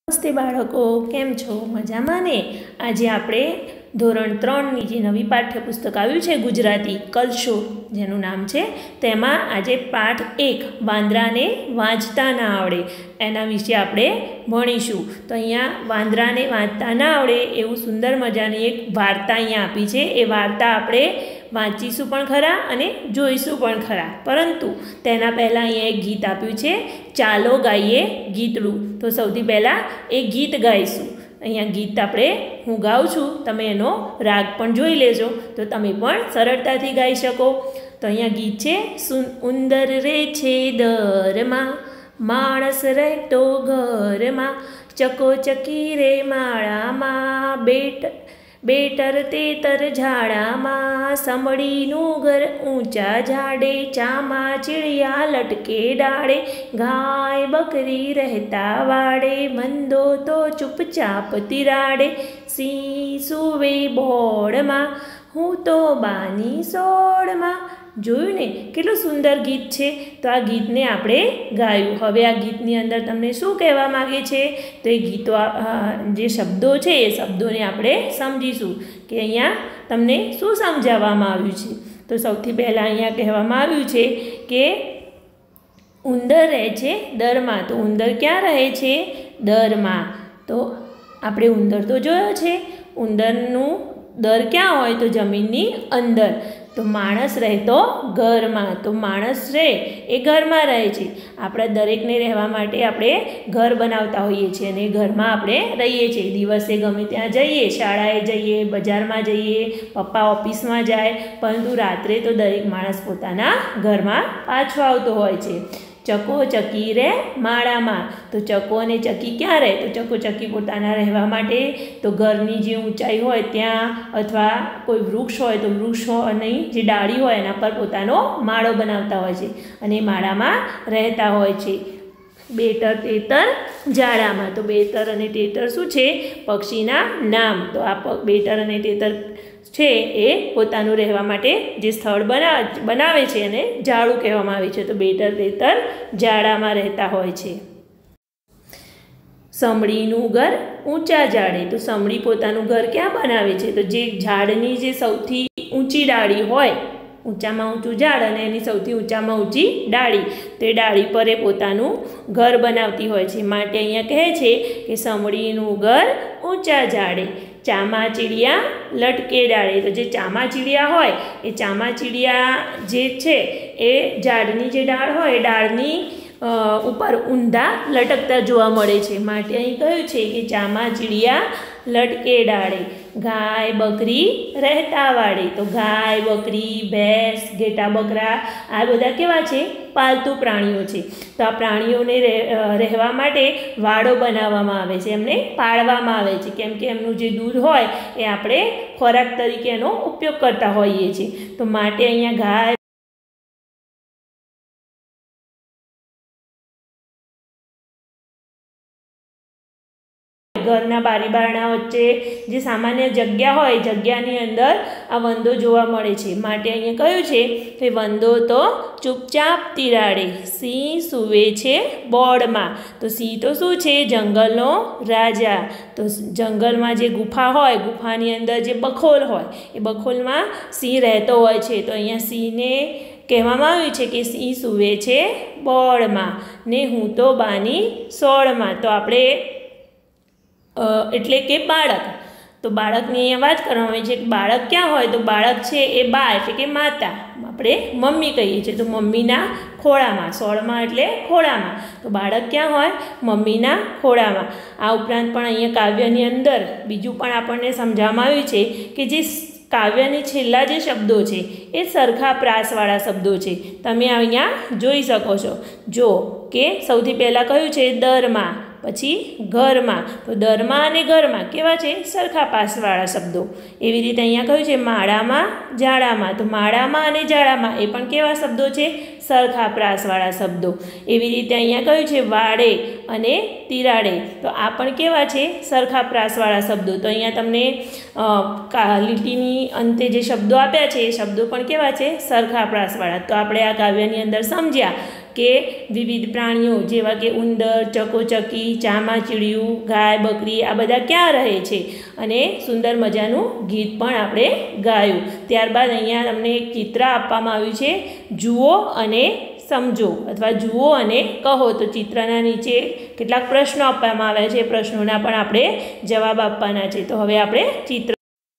નમસ્તે બાળકો, કેમ છો? મજામાં ને? આજે આપણે ધોરણ 3ની જે નવી પાઠ્યપુસ્તક આવ્યું છે ગુજરાતી કલશો જેનું નામ છે, તેમાં આજે પાઠ 1 વાંદરાને વાંચતા ના આવડે એના વિશે આપણે ભણીશું. તો અહીંયા વાંદરાને વાંચતા ના આવડે એવું સુંદર મજાની એક વાર્તા અહીંયા આપી છે. એ વાર્તા આપણે વાંચીશું પણ ખરા અને જોઈશું પણ ખરા, પરંતુ તેના પહેલાં અહીંયા એક ગીત આપ્યું છે, ચાલો ગાઈએ ગીતડું. તો સૌથી પહેલાં એ ગીત ગાઈશું. અહીંયા ગીત હું ગાઉં છું, તમે એનો રાગ પણ જોઈ લેજો તો તમે પણ સરળતાથી ગાઈ શકો. તો અહીંયા ગીત છે, ઉંદર રે છે દરમાં, માણસ રહેતો ઘરમાં, ચકોચકી રે માળામાં, બેટર તેતર ઝાડામાં, સમડીનું ઘર ઊંચા ઝાડે, ચામા ચીડિયા લટકે ડાળે, ગાય બકરી રહેતા વાડે, બંધો તો ચૂપચાપ તિરાડે, સિંહ સૂવે બોળમાં, હું તો બાની સોળમાં. જોયું ને, કેટલું સુંદર ગીત છે. તો આ ગીતને આપણે ગાયું. હવે આ ગીતની અંદર તમને શું કહેવા માગે છે, તો એ ગીતો જે શબ્દો છે એ શબ્દોને આપણે સમજીશું કે અહીંયા તમને શું સમજાવવામાં આવ્યું છે. તો સૌથી પહેલાં અહીંયા કહેવામાં આવ્યું છે કે ઉંદર રહે છે દરમાં. તો ઉંદર ક્યાં રહે છે? દરમાં. તો આપણે ઉંદર તો જોયો છે. ઉંદરનું દર ક્યાં હોય? તો જમીનની અંદર. તો માણસ રહેતો ઘરમાં. તો માણસ રહે એ ઘરમાં રહે છે. આપણા દરેકને રહેવા માટે આપણે ઘર બનાવતા હોઈએ છીએ અને ઘરમાં આપણે રહીએ છીએ. દિવસે ગમે ત્યાં જઈએ, શાળાએ જઈએ, બજારમાં જઈએ, પપ્પા ઓફિસમાં જાય, પરંતુ રાત્રે તો દરેક માણસ પોતાના ઘરમાં પાછો આવતો હોય છે. ચકો ચકી રે માળામાં. તો ચકો અને ચકી ક્યાં રહે? તો ચકો ચકી પોતાના રહેવા માટે તો ઘરની જે ઊંચાઈ હોય ત્યાં, અથવા કોઈ વૃક્ષ હોય તો વૃક્ષોની જે ડાળી હોય એના પર પોતાનો માળો બનાવતા હોય છે અને માળામાં રહેતા હોય છે. બેટર તેતર ઝાડામાં. તો બેટર અને તેતર શું છે? પક્ષીના નામ. તો આ બેટર અને તેતર છે એ પોતાનું રહેવા માટે જે સ્થળ બનાવે છે અને ઝાડું કહેવામાં આવે છે. તો બેટર તેતર ઝાડામાં રહેતા હોય છે. સમડીનું ઘર ઊંચા ઝાડે. તો સમડી પોતાનું ઘર ક્યાં બનાવે છે? તો જે ઝાડની જે સૌથી ઊંચી ડાળી હોય, ઊંચામાં ઊંચું ઝાડ અને એની સૌથી ઊંચામાં ઊંચી ડાળી, તે ડાળી પર એ પોતાનું ઘર બનાવતી હોય છે. માટે અહીંયા કહે છે કે સમડીનું ઘર ઊંચા ઝાડે, ચામા ચીડિયા લટકે ડાળે. તો જે ચામા ચીડિયા હોય એ ચામા ચીડિયા જે છે એ ઝાડની જે ડાળ હોય એ ડાળની ઉપર ઊંધા લટકતા જોવા મળે છે. માટે અહીં કહ્યું છે કે ચામા ચીડિયા લટકે ડાળે, ગાય બકરી રહેતા વાડે. તો ગાય, બકરી, ભેંસ, ઘેટા બકરા આ બધા કેવા છે? પાલતુ પ્રાણીઓ છે. તો આ પ્રાણીઓને રહેવા માટે વાડો બનાવવામાં આવે છે, એમને પાળવામાં આવે છે, કેમ કે એમનું જે દૂધ હોય એ આપણે ખોરાક તરીકે એનો ઉપયોગ કરતા હોઈએ છીએ. તો માટે અહીંયા ગાય ઘરના બારી બારણા વચ્ચે જે સામાન્ય જગ્યા હોય, જગ્યાની અંદર આ વંદો જોવા મળે છે. માટે અહીંયા કહ્યું છે કે વંદો તો ચૂપચાપ તિરાડે, સિંહ સૂવે છે બોળમાં. તો સિંહ તો શું છે? જંગલનો રાજા. તો જંગલમાં જે ગુફા હોય, ગુફાની અંદર જે બખોલ હોય એ બખોલમાં સિંહ રહેતો હોય છે. તો અહીંયા સિંહને કહેવામાં આવ્યું છે કે સિંહ સૂવે છે બોળમાં ને હું તો બાની સોળમાં. તો આપણે એટલે કે બાળક. તો બાળકની અહીંયા વાત કરવામાં આવી છે કે બાળક ક્યાં હોય? તો બાળક છે એ બા એટલે કે માતા, આપણે મમ્મી કહીએ છીએ. તો મમ્મીના ખોળામાં. સોળમાં એટલે ખોળામાં. તો બાળક ક્યાં હોય? મમ્મીના ખોળામાં. આ ઉપરાંત પણ અહીંયા કાવ્યની અંદર બીજું પણ આપણને સમજાવવામાં આવ્યું છે કે જે કાવ્યની છેલ્લા જે શબ્દો છે એ સરખા પ્રાસવાળા શબ્દો છે. તમે અહીંયા જોઈ શકો છો. જો કે સૌથી પહેલાં કયું છે? દરમાં, પછી ઘરમાં. તો દરમાં અને ઘરમાં કેવા છે? સરખા પાસવાળા શબ્દો. એવી રીતે અહીંયા કહ્યું છે માળામાં, ઝાડામાં. તો માળામાં અને ઝાડામાં એ પણ કેવા શબ્દો છે? સરખા પ્રાસવાળા શબ્દો. એવી રીતે અહીંયા કહ્યું છે વાડે અને તિરાડે. તો આ પણ કેવા છે? સરખા પ્રાસવાળા શબ્દો. તો અહીંયા તમને લીટીની અંતે જે શબ્દો આપ્યા છે એ શબ્દો પણ કેવા છે? સરખા પ્રાસવાળા. તો આપણે આ કાવ્યની અંદર સમજ્યા કે વિવિધ પ્રાણીઓ જેવા કે ઉંદર, ચકોચકી, ચામાચીડિયું, ગાય, બકરી આ બધા ક્યાં રહે છે અને સુંદર મજાનું ગીત પણ આપણે ગાયું. ત્યારબાદ અહીંયા તમને એક ચિત્ર આપવામાં આવ્યું છે, જુઓ અને સમજો અથવા જુઓ અને કહો. તો ચિત્રના નીચે કેટલાક પ્રશ્નો આપવામાં આવ્યા છે, પ્રશ્નોના પણ આપણે જવાબ આપવાના છે. તો હવે આપણે ચિત્ર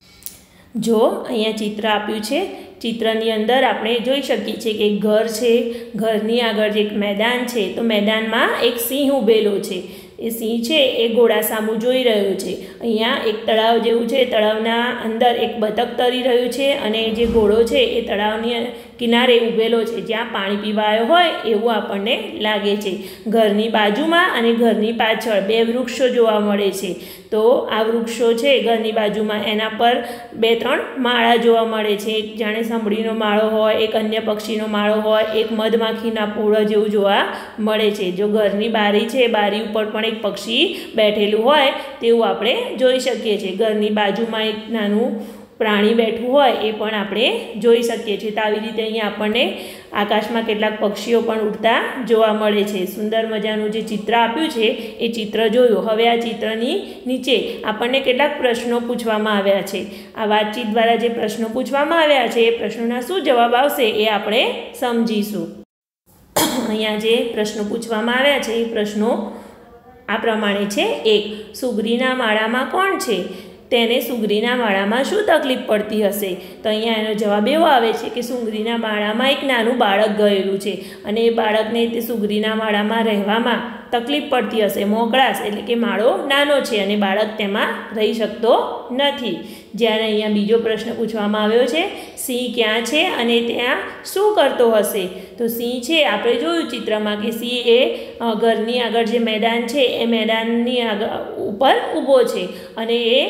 જો અહીંયા ચિત્ર આપ્યું છે, ચિત્રની અંદર આપણે જોઈ શકીએ છીએ કે ઘર છે, ઘરની આગળ એક મેદાન છે. તો મેદાનમાં એક સિંહ ઊભેલો છે. એ સિંહ છે એ ઘોડા સામું જોઈ રહ્યો છે. અહીંયા એક તળાવ જેવું છે, તળાવના અંદર એક બતક તરી રહ્યું છે અને જે ઘોડો છે એ તળાવની કિનારે ઊભેલો છે, જ્યાં પાણી પીવા આવ્યો હોય એવું આપણને લાગે છે. ઘરની બાજુમાં અને ઘરની પાછળ બે વૃક્ષો જોવા મળે છે. તો આ વૃક્ષો છે ઘરની બાજુમાં, એના પર 2-3 માળા જોવા મળે છે. એક જાણે સાંભળીનો માળો હોય, એક અન્ય પક્ષીનો માળો હોય, એક મધમાખીના પૂળો જેવું જોવા મળે છે. જો ઘરની બારી છે, બારી ઉપર પણ એક પક્ષી બેઠેલું હોય તેવું આપણે જોઈ શકીએ છીએ. ઘરની બાજુમાં એક નાનું પ્રાણી બેઠું હોય એ પણ આપણે જોઈ શકીએ છીએ. તો આવી રીતે અહીંયા આપણને આકાશમાં કેટલાક પક્ષીઓ પણ ઉડતા જોવા મળે છે. સુંદર મજાનું જે ચિત્ર આપ્યું છે એ ચિત્ર જોયું. હવે આ ચિત્રની નીચે આપણને કેટલાક પ્રશ્નો પૂછવામાં આવ્યા છે. આ વાતચીત દ્વારા જે પ્રશ્નો પૂછવામાં આવ્યા છે એ પ્રશ્નોના શું જવાબ આવશે એ આપણે સમજીશું. અહીંયા જે પ્રશ્નો પૂછવામાં આવ્યા છે એ પ્રશ્નો આ પ્રમાણે છે. 1. સુગરીના માળામાં કોણ છે? તેને સુગરીના માળામાં શું તકલીફ પડતી હશે? તો અહીંયા એનો જવાબ એવો આવે છે કે સુગરીના માળામાં એક નાનું બાળક ગયેલું છે અને એ બાળકને તે સુગરીના માળામાં રહેવામાં તકલીફ પડતી હશે. મોકળાશ એટલે કે માળો નાનો છે અને બાળક તેમાં રહી શકતો નથી. જ્યારે અહીંયા બીજો પ્રશ્ન પૂછવામાં આવ્યો છે, સિંહ ક્યાં છે અને ત્યાં શું કરતો હશે? તો સિંહ છે આપણે જોયું ચિત્રમાં કે સિંહ એ ઘરની આગળ જે મેદાન છે એ મેદાનની આગળ ઉપર ઊભો છે અને એ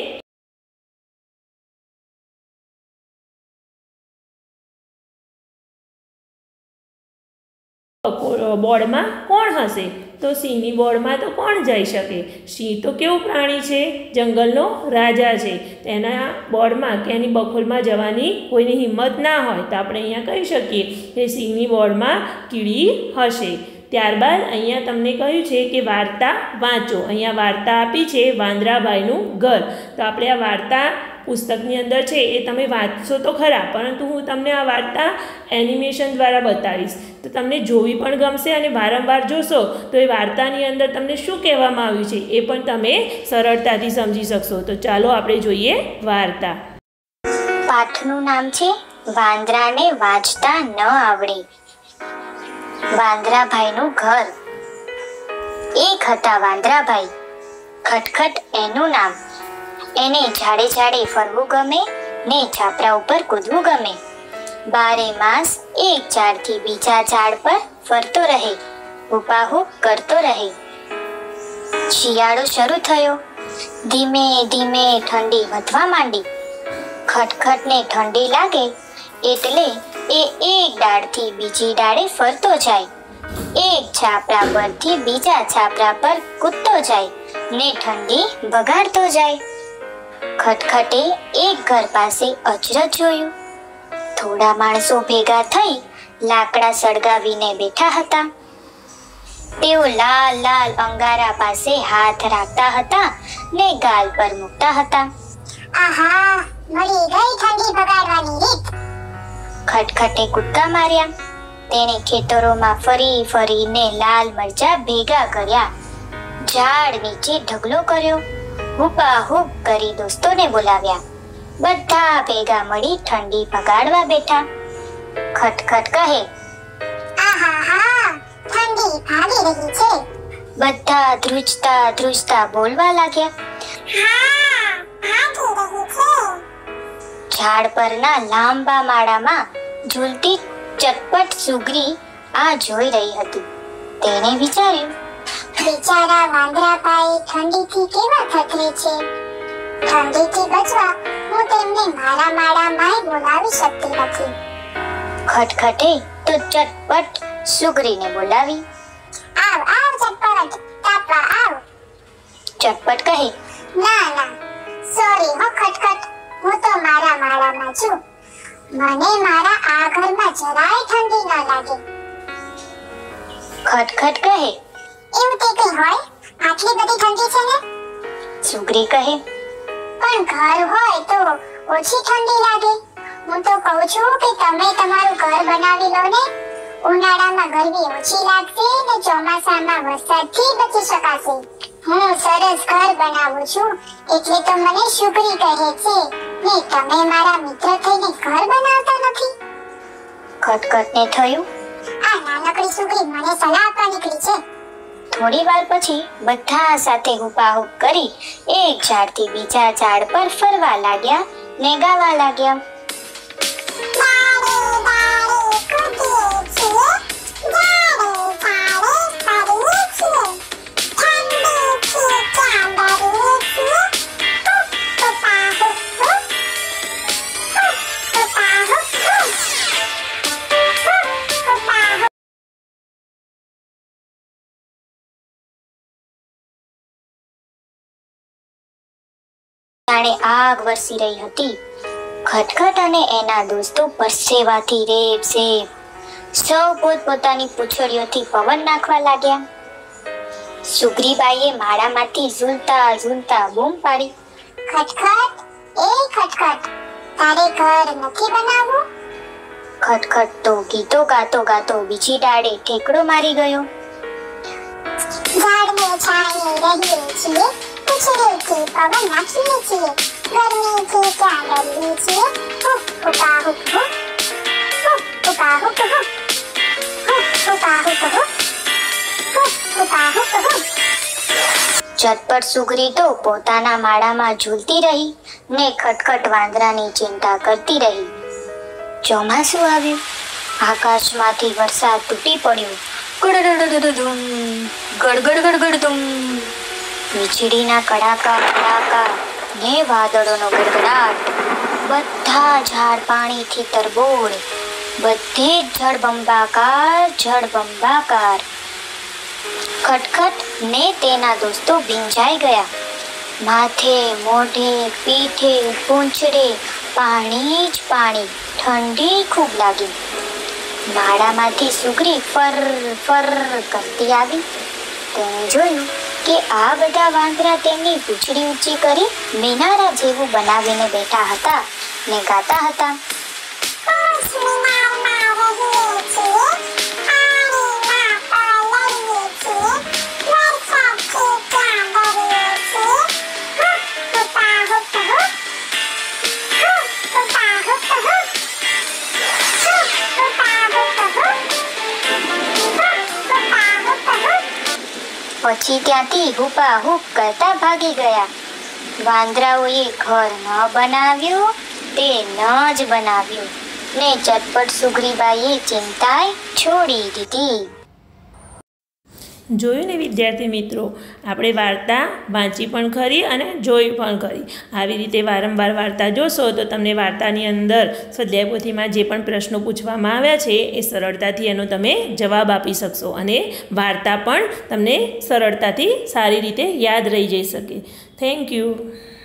બોર્ડમાં કોણ હશે? તો સિંહની બોર્ડમાં તો કોણ જઈ શકે? સિંહ તો કેવું પ્રાણી છે? જંગલનો રાજા છે. તેના બોર્ડમાં કે એની બખોલમાં જવાની કોઈની હિંમત ના હોય. તો આપણે અહીંયા કહી શકીએ કે સિંહની બોર્ડમાં કીડી હશે. ત્યારબાદ અહીંયા તમને કહ્યું છે કે વાર્તા વાંચો. અહીંયા વાર્તા આપી છે વાંદરાભાઈનું ઘર. તો આપણે આ વાર્તા પુસ્તકની અંદર છે એ તમે વાંચશો તો ખરા, પરંતુ હું તમને આ વાર્તા એનિમેશન દ્વારા બતાવીશ. તો તમને જોવી પણ ગમશે અને વારંવાર જોશો તો એ વાર્તાની અંદર તમને શું કહેવામાં આવ્યું છે એ પણ તમે સરળતાથી સમજી શકશો. તો ચાલો આપણે જોઈએ વાર્તા. પાઠનું નામ છે વાંદરાને વાંચતા ન આવડે. વાંદરાભાઈનું ઘર. એક હતા વાંદરાભાઈ, ખટખટ એનું નામ. એને ઝાડે ઝાડે ફરવું ગમે ને છાપરા ઉપર કૂદવું ગમે. 12 માસ એક ઝાડથી બીજા ઝાડ પર ફરતો રહે, હુપાહુપ કરતો રહે. શિયાળો શરૂ થયો. ધીમે ધીમે ઠંડી વધવા માંડી. ખટખટને ઠંડી લાગે એટલે એ એક ડાળથી બીજી ડાળે ફરતો જાય, એક છાપરા પરથી બીજા છાપરા પર કૂદતો જાય ને ઠંડી ભગાડતો જાય. ખટખટે એક ઘર પાસે અચરજ જોયું. થોડા માણસો ભેગા થઈ લાકડા સળગાવીને બેઠા હતા. તેઓ લાલ લાલ અંગારા પાસે હાથ રાખતા હતા ને ગાલ પર મૂકતા હતા. આહા, મળી ગઈ ઠંડી ભગાડવાની રીત. ખટખટે કૂદકા માર્યા. તેણે ખેતરોમાં ફરી ફરીને લાલ મરચા ભેગા કર્યા. ઝાડ નીચે ઢગલો કર્યો. હુપાહુપ કરી દોસ્તોને બોલાવ્યા. બધા ભેગા મળી ઠંડી ભગાડવા બેઠા. ખટખટ કહે, આહા, ઠંડી ભાગી રહી છે. બધા ધ્રુજતા ધ્રુજતા બોલવા લાગ્યા. હા, ભાગી રહી છે. ઝાડ પરના લાંબા માળામાં ઝૂલતી ચટપટ સુગરી આ જોઈ રહી હતી. તેણે વિચાર્યું, બિચારા વાંદરાભાઈ ઠંડીથી કેવા થથરે છે. ઠંડીથી બચવા હું તેમને મારા માળામાં બોલાવી શકતી નથી. ખટખટે તો ચટપટ સુગરીને બોલાવી. આવ આવ ચટપટ, તાપવા આવ. ચટપટ કહે, ના, સોરી હો ખટખટ, હું તો મારા માળામાં છું. મને મારા આ ઘરમાં જરાય ઠંડી ન લાગે. ખટખટ કહે. એવું તે કઈ હોય? આટલી બધી ઠંડી છે ને? સુગ્રી કહે. પણ ઘર હોય તો ઓછી ઠંડી લાગે. હું તો કહું છું કે તમે તમારું ઘર બનાવી લો ને. ઉનાળામાં ગરમી ઓછી લાગશે ને ચોમાસામાં વરસાદથી બચી શકાશે. હું સરસ ઘર બનાવું છું એટલે તો મને સુગ્રી કહે છે ને તમે મારા મિત્ર થઈને ઘર બનાવતા નથી. ખટખટને થયું. આ નાનકડી સુગ્રી મને સલાહ આપવા નીકળી છે. થોડી વાર પછી બધા સાથે હુપાહુપ કરી એક ઝાડથી બીજા ઝાડ પર ફરવા લાગ્યા ને ગાવા લાગ્યા. જાણે આગ વરસી રહી હતી. ખટખટ અને એના દોસ્તો પરસેવાથી રેબઝેબ. સૌ પોતપોતાની પૂંછડીઓથી પવન નાખવા લાગ્યા. સુગ્રીબાઈએ માળામાંથી ઝૂલતા ઝૂલતા બૂમ પાડી. ખટખટ, એ ખટખટ, તારે ઘર નથી બનાવવું? ખટખટ તો ગીતો ગાતો ગાતો બીજી ડાળે ઠેકડો મારી ગયો. ઝાડને છાંયે રહીએ છીએ, પૂંછડીથી પવન નાખીએ છીએ, ગરમીથી ક્યાં ડરીએ છીએ. હુક હુકા હુક હુક, હુક હુકા હુક હુક, હુક હુકા હુક હુક, હુક હુકા હુક હુક. ઝટપટ સુગ્રી તો પોતાના માળામાં ઝૂલતી રહી ને ખટખટ વાંદરાની ચિંતા કરતી રહી. ચોમાસું આવ્યું. આકાશમાંથી વરસાદ તૂટી પડ્યો. ગડગડગડગડધુમ, ગડગડગડગડધુમ. વીજળીના કડાકા કડાકા ને વાદળોનો ગડગડાટ. બધા ઝાડ પાણીથી તરબોળ. બધે જ જળબંબાકાર જળબંબાકાર. ખટખટ ને તેના દોસ્તો ભીંજાઈ ગયા. માથે, મોઢે, પીઠે, પૂંછડે પાણી જ પાણી. ઠંડી ખૂબ લાગી. માળામાંથી સુગ્રી ફર ફર કરતી આવી. તેણે જોયું કે આ બધા વાંદરા તેમની પૂંછડી ઊંચી કરી મિનારા જેવું બનાવીને બેઠા હતા ને ગાતા હતા. પછી ત્યાંથી હુપાહુપ કરતા ભાગી ગયા. વાંદરાઓએ ઘર ન બનાવ્યું તે ન જ બનાવ્યું ને ચટપટ સુગ્રીબાઈએ ચિંતાય છોડી દીધી. જોયું ને વિદ્યાર્થી મિત્રો, આપણે વાર્તા વાંચી પણ ખરી અને જોઈ પણ ખરી. આવી રીતે વારંવાર વાર્તા જોશો તો તમને વાર્તાની અંદર સ્વાધ્યાય પોથીમાં જે પણ પ્રશ્નો પૂછવામાં આવ્યા છે એ સરળતાથી એનો તમે જવાબ આપી શકશો અને વાર્તા પણ તમને સરળતાથી સારી રીતે યાદ રહી જઈ શકે. Thank you.